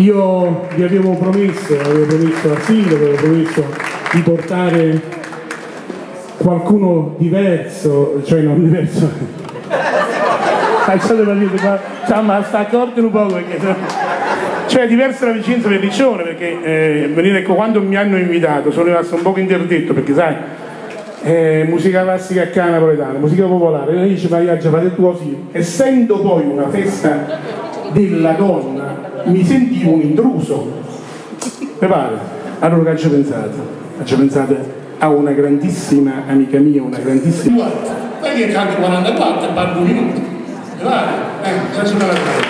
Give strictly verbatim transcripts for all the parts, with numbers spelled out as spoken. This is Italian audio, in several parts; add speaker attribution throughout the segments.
Speaker 1: Io vi avevo promesso, avevo promesso al sindaco, avevo promesso di portare qualcuno diverso, cioè non diverso, lasciate partire qua, cioè, ma sta accorto un po' perché cioè diversa la vicinanza per Riccione, perché eh, venire qua, quando mi hanno invitato sono rimasto un po' interdetto, perché sai, eh, musica classica a cana napoletana, musica popolare, e lei dice ma io già fate così, essendo poi una festa della donna mi sentivo un intruso, mi pare. Allora che ci ho pensato? Ci ho pensato a una grandissima amica mia, una grandissima...
Speaker 2: Lei che canta quarantaquattro e parla due minuti, mi pare? Eh, faccio una ragione.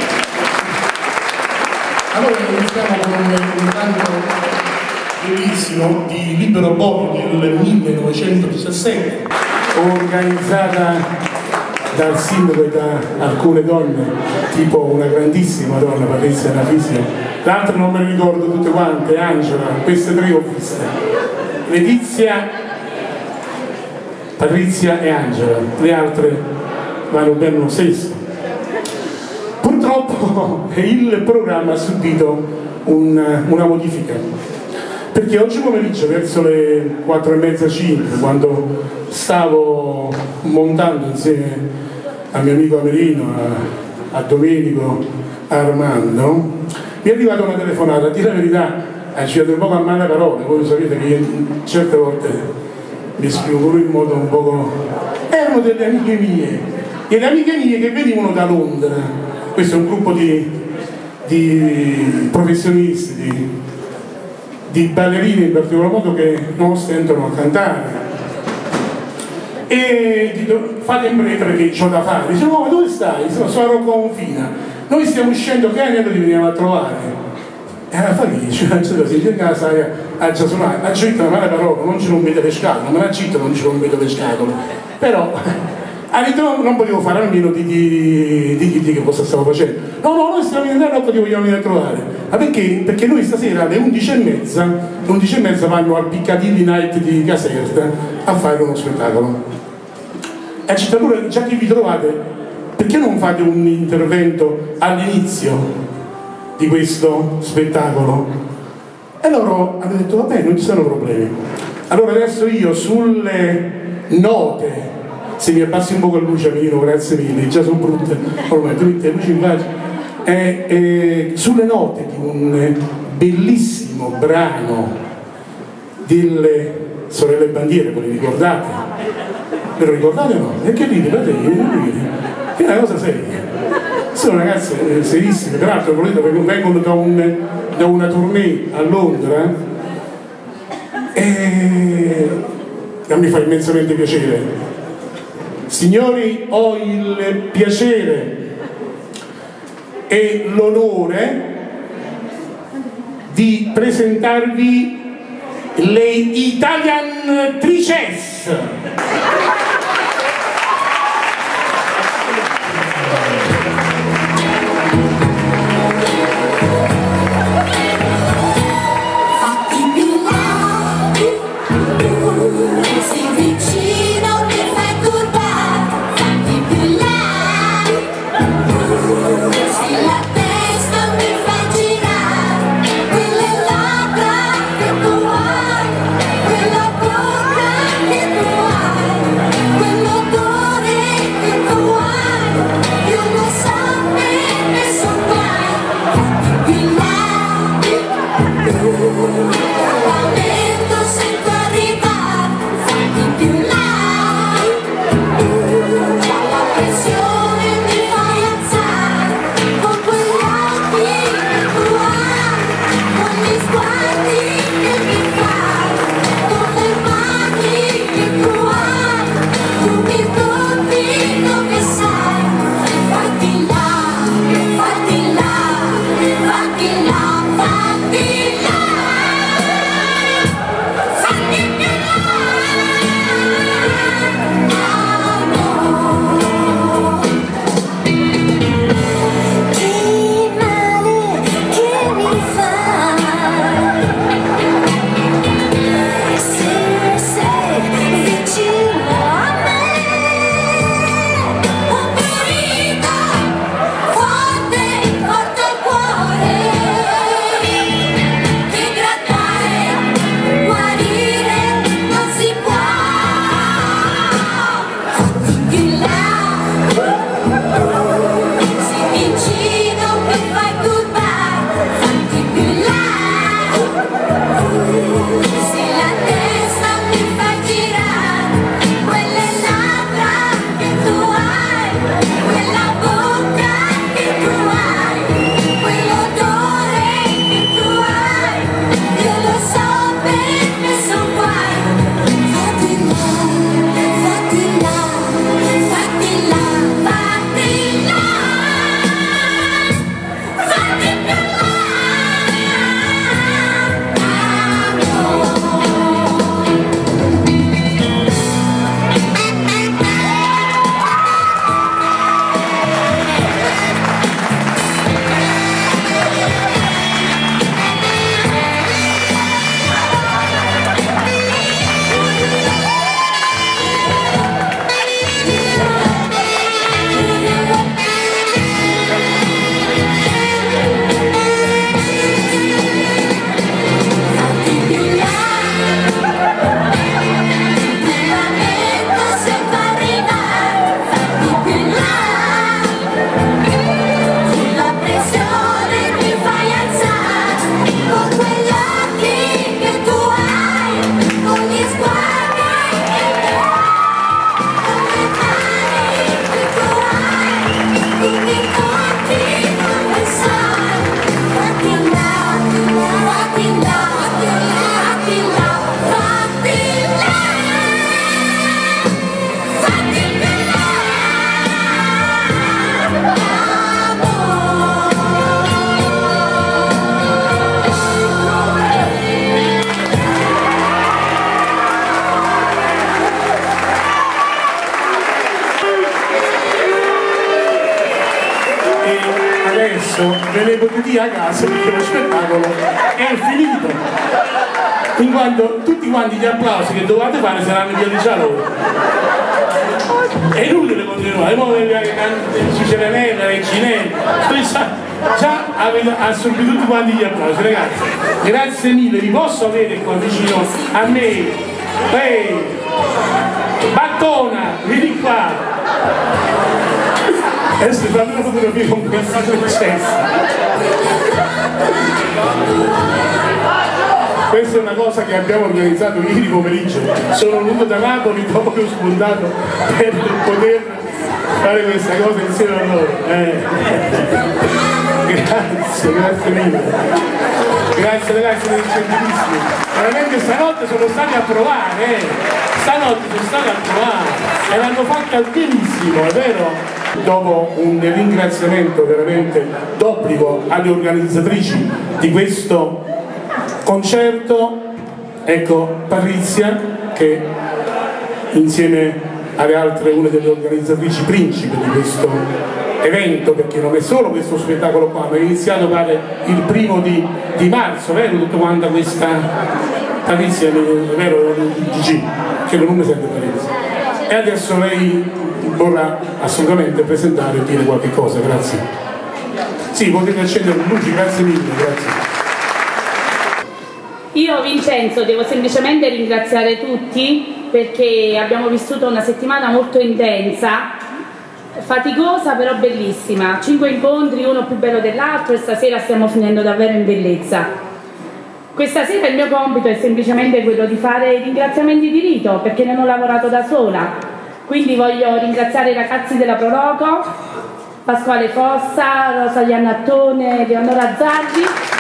Speaker 2: Allora iniziamo con un canto bellissimo di Libero Bobbio del millenovecentodiciassette,
Speaker 1: organizzata dal sindaco e da alcune donne, tipo una grandissima donna, Patrizia Nafisio, l'altra non me ne ricordo tutte quante, Angela, queste tre ho viste, Letizia, Patrizia e Angela, le altre vanno bene lo stesso. Purtroppo il programma ha subito un, una modifica, perché oggi pomeriggio verso le quattro e mezza, cinque, quando stavo montando insieme al mio amico Amerino, a, a Domenico, a Armando, mi è arrivata una telefonata, a dire la verità, ha girato un po' a male parole, voi sapete che io certe volte mi esprimo pure in modo un po'... erano delle amiche mie, delle amiche mie che venivano da Londra, questo è un gruppo di, di professionisti, di, di ballerini in particolar modo che non stentano a cantare, e dico fate in fretta perché c'ho da fare. Dice no, ma dove stai? Sono, sono a Rocca Confina, noi stiamo uscendo, che anello ti veniamo a trovare? E alla fine dice si dice a sai a già suonare, a città una male parola, non ci rompete le scatole, ma a città non ci rompete le scatole, però a ritorno non potevo fare almeno di di, di, di, di che cosa stavo facendo. No, no, noi stiamo venendo a Rocca, ti vogliamo venire a trovare. Ma perché? Perché noi stasera alle undici e mezza, alle undici e mezza vanno al Piccadilly Night di Caserta a fare uno spettacolo. E a cittadura, già che vi trovate, perché non fate un intervento all'inizio di questo spettacolo? E loro hanno detto, vabbè, non ci sono problemi. Allora adesso io sulle note, se mi abbassi un po' con luce, Amino, grazie mille, già sono brutte, ormai tu metti le luci in faccia, eh, eh, sulle note di un bellissimo brano delle Sorelle Bandiere, ve le ricordate? Ve lo ricordate o no? E che ride, fratelli, che è una cosa seria. Sono ragazze eh, serissime, tra l'altro vengono da, un, da una tournée a Londra e a me fa immensamente piacere. Signori, ho il piacere e l'onore di presentarvi le Italian Trices.
Speaker 3: Quella bocca che tu hai
Speaker 1: via a casa perché lo spettacolo è finito, in quanto tutti quanti gli applausi che dovevate fare saranno via di Cialone. È inutile continuare, poi Cicerenella, Reginella, già avete assorbito tutti quanti gli applausi, ragazzi. Grazie mille, vi posso avere qua vicino a me. Ehi, Battona, vieni qua. Adesso fammi una fotografia con questa successo. Questa è una cosa che abbiamo organizzato ieri pomeriggio. Sono venuto da Napoli dopo che ho spuntato per poter fare questa cosa insieme a loro. Eh. Grazie, grazie mille. Grazie ragazzi, siete gentilissimi. Veramente stanotte sono stati a provare, eh. Stanotte sono stati a provare e l'hanno fatta benissimo, è vero? Dopo un ringraziamento veramente d'obbligo alle organizzatrici di questo concerto, ecco Patrizia che insieme alle altre una delle organizzatrici principi di questo evento, perché non è solo questo spettacolo qua, ma è iniziato pare il primo di, di marzo, vero? Tutta quanta questa Patrizia, vero? D G, che non mi sente Patrizia. E adesso lei vorrà assolutamente presentare e dire qualche cosa, grazie. Sì, potete accendere le luci, grazie mille, grazie.
Speaker 3: Io Vincenzo devo semplicemente ringraziare tutti perché abbiamo vissuto una settimana molto intensa, faticosa però bellissima, cinque incontri uno più bello dell'altro e stasera stiamo finendo davvero in bellezza. Questa sera il mio compito è semplicemente quello di fare i ringraziamenti di rito perché non ho lavorato da sola, quindi voglio ringraziare i ragazzi della Proloco, Pasquale Fossa, Rosalia Nattone, Leonora Zardi.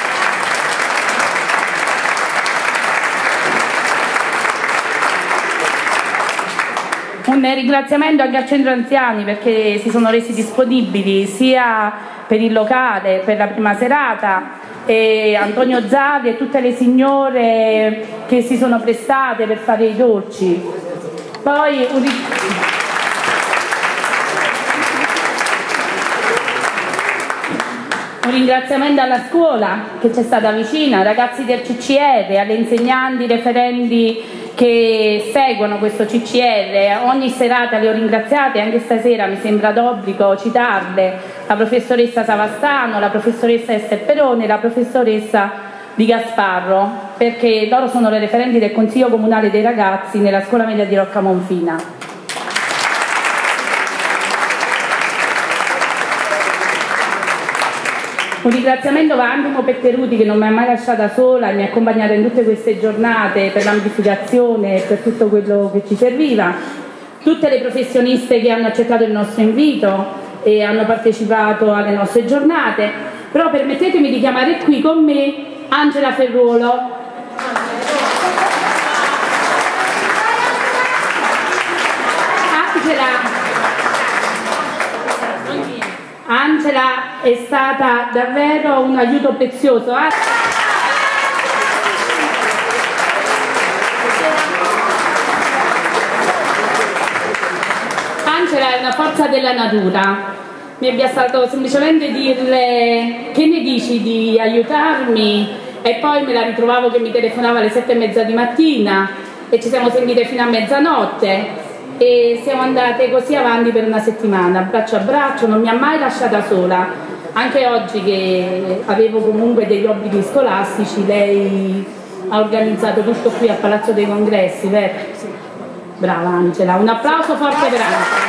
Speaker 3: Un ringraziamento anche al centro anziani perché si sono resi disponibili sia per il locale, per la prima serata, e Antonio Zardi e tutte le signore che si sono prestate per fare i dolci. Poi un, un ringraziamento alla scuola che ci è stata vicina, ai ragazzi del C C R, alle insegnanti, referenti che seguono questo C C R. Ogni serata le ho ringraziate, anche stasera mi sembra d'obbligo citarle, la professoressa Savastano, la professoressa Ester Perone, la professoressa Di Gasparro, perché loro sono le referenti del Consiglio Comunale dei Ragazzi nella scuola media di Roccamonfina. Un ringraziamento va anche a Petteruti che non mi ha mai lasciata sola e mi ha accompagnata in tutte queste giornate per l'amplificazione e per tutto quello che ci serviva. Tutte le professioniste che hanno accettato il nostro invito e hanno partecipato alle nostre giornate. Però permettetemi di chiamare qui con me Angela Ferruolo. Angela. Angela è stata davvero un aiuto prezioso. Angela è una forza della natura. Mi è bastato semplicemente dirle che ne dici di aiutarmi e poi me la ritrovavo che mi telefonava alle sette e mezza di mattina e ci siamo sentite fino a mezzanotte. E siamo andate così avanti per una settimana, braccio a braccio, non mi ha mai lasciata sola. Anche oggi che avevo comunque degli obblighi scolastici, lei ha organizzato tutto qui al Palazzo dei Congressi, vero? Brava Angela, un applauso forte per Angela.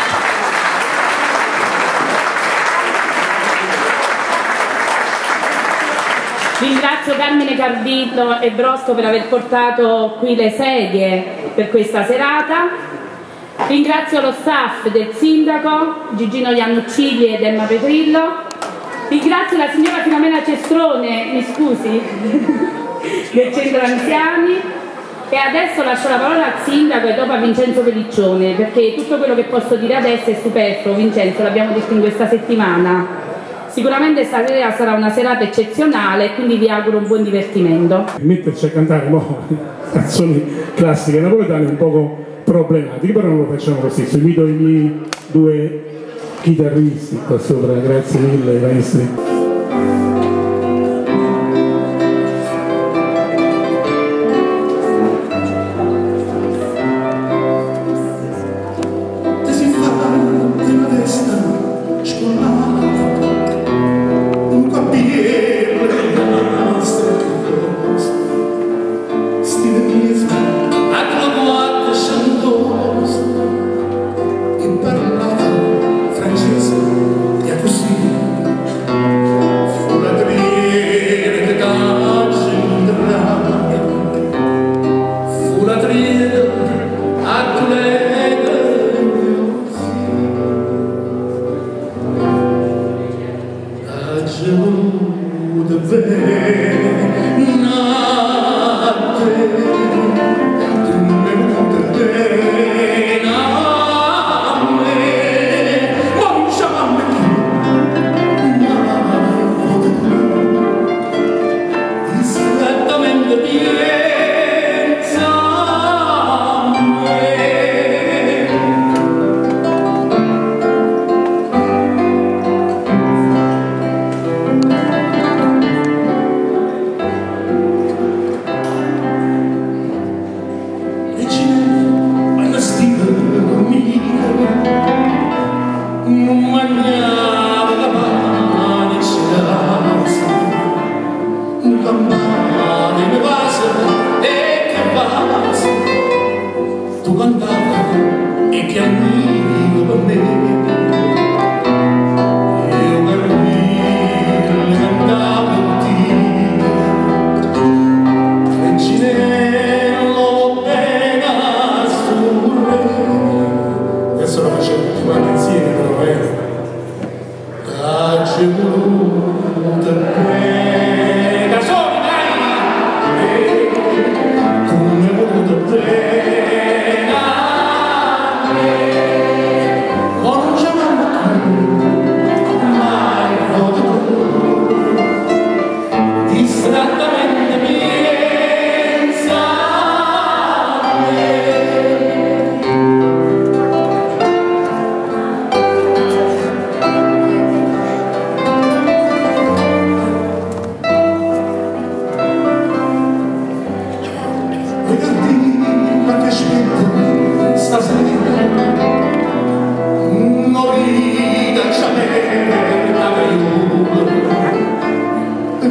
Speaker 3: Ringrazio Carmine Cardillo e Brosco per aver portato qui le sedie per questa serata. Ringrazio lo staff del sindaco, Gigino Iannuccilli ed Emma Petrillo. Ringrazio la signora Filomena Cestrone, mi scusi, del centro anziani. E adesso lascio la parola al sindaco e dopo a Vincenzo Pelliccione, perché tutto quello che posso dire adesso è superfluo. Vincenzo, l'abbiamo detto in questa settimana. Sicuramente stasera sarà una serata eccezionale, quindi vi auguro un buon divertimento.
Speaker 1: Metterci a cantare mo, canzoni classiche napoletane è un poco problematiche, però non lo facciamo così. Invito i miei due chitarristi qua sopra, grazie mille maestri.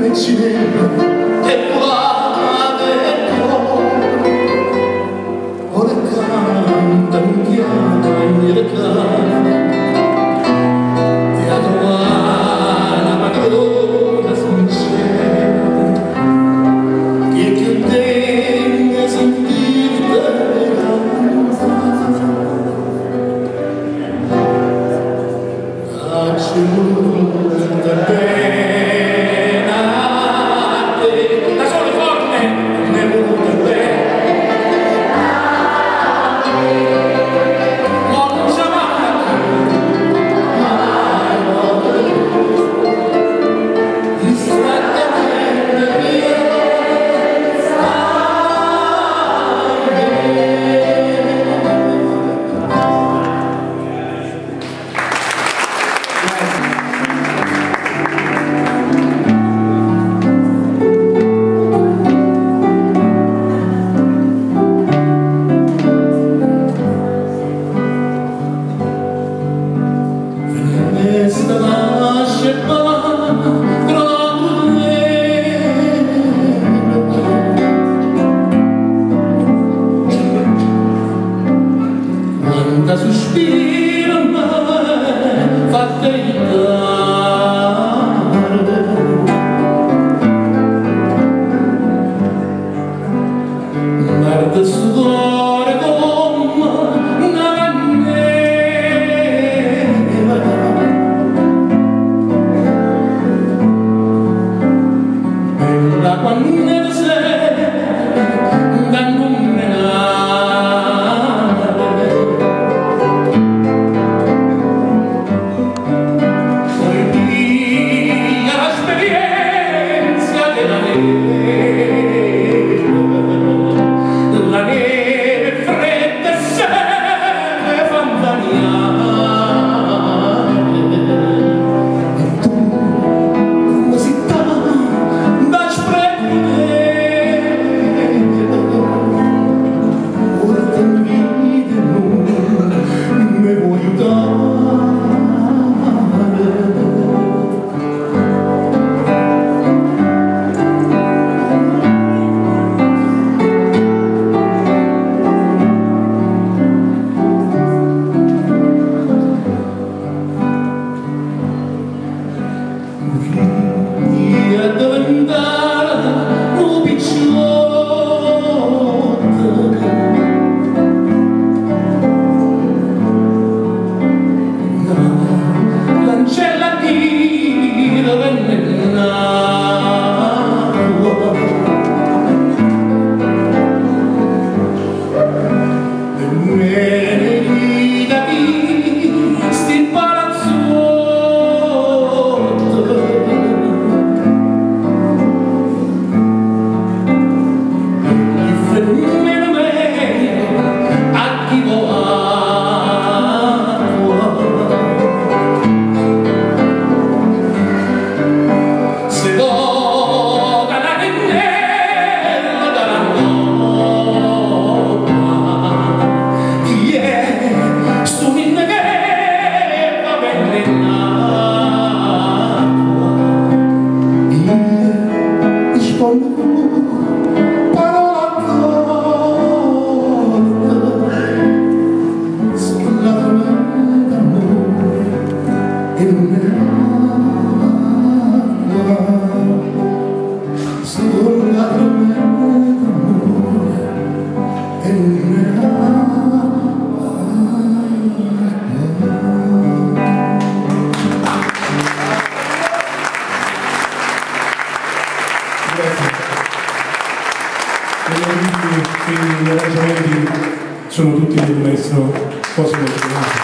Speaker 2: Quindi gli arrangiamenti sono tutti del maestro Cosimo Giovanni.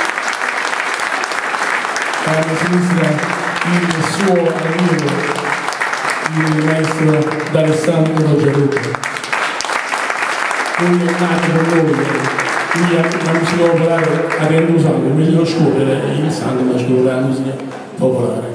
Speaker 2: Alla sinistra il suo amico, il maestro D'Alessandro Giarrucco. Lui è nato con noi, lui la musica popolare avendo usato meglio scuola il sangue, ma scuola la musica popolare.